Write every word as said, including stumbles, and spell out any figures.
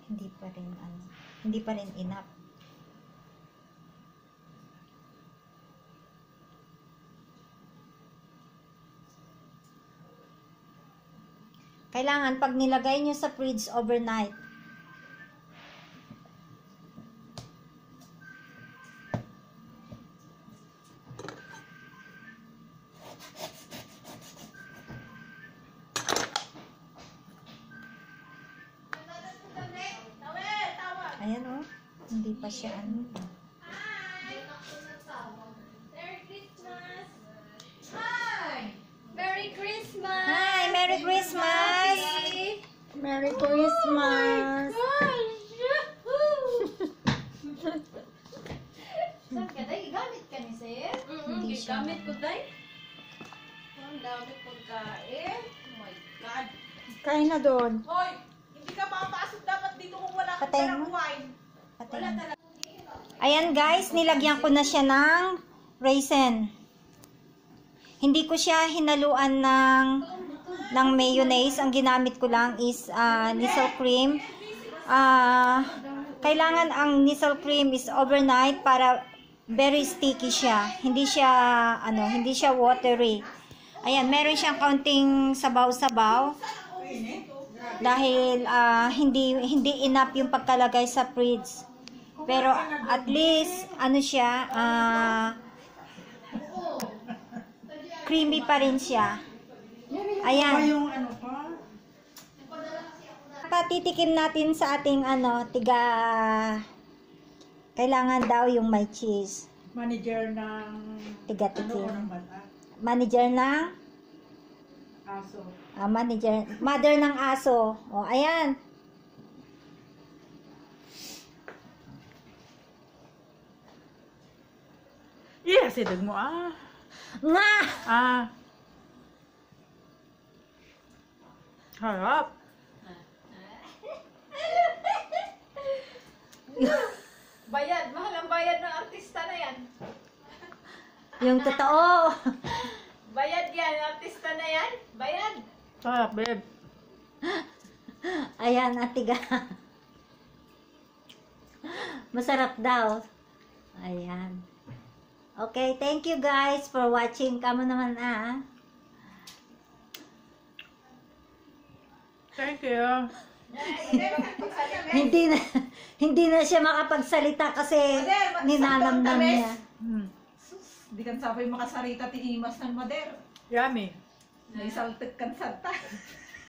Hindi pa rin, ano, hindi pa rin enough. Kailangan pag nilagay nyo sa fridge overnight, ayan o, oh, hindi pa siya ano. Hi! Merry Christmas! Hi! Merry Christmas! Hi! Merry Christmas! Merry Christmas! Saan ka, day? Gamit ka ni sir? Hindi siya. Gamit ko, day. Ang dami pagkain. Oh my God. Kain na doon. Hoy! Hindi ka makapasok dapat dito kung wala kang Patayin dalang mo. wine. Wala talaga. Ayan guys, nilagyan ko na siya ng raisin. Hindi ko siya hinaluan ng ng mayonnaise. Ang ginamit ko lang is uh, Nestlé cream. Uh, kailangan ang Nestlé cream is overnight para very sticky siya. Hindi siya ano, hindi siya watery. Ayan, meron siyang kaunting sabaw-sabaw. Dahil uh, hindi hindi enough yung pagkalagay sa fridge. Pero at least ano siya, uh, creamy pa rin siya. Ayan. Patitikim natin sa ating ano, tiga, kailangan daw yung may cheese. Manager ng Tiga-tikim. ano, ng bata? Manager ng Aso. ah, manager, mother ng aso. O, ayan. Yeah, sidag mo ah. Nga! Ah. Harap. Bayad. Mahal ang bayad ng artista na yan. Yung totoo. Bayad yan. Artista na yan. Bayad. Harap, babe. Ayan, atiga. Masarap daw. Ayan. Okay, thank you guys for watching. Kamu naman ah. Thank you. Hindi na hindi na siya makapagsalita kasi ninanamnam niya. Hmm. Di kan sabay makasarita ti imas ng mader. Yummy. May salted kan santa.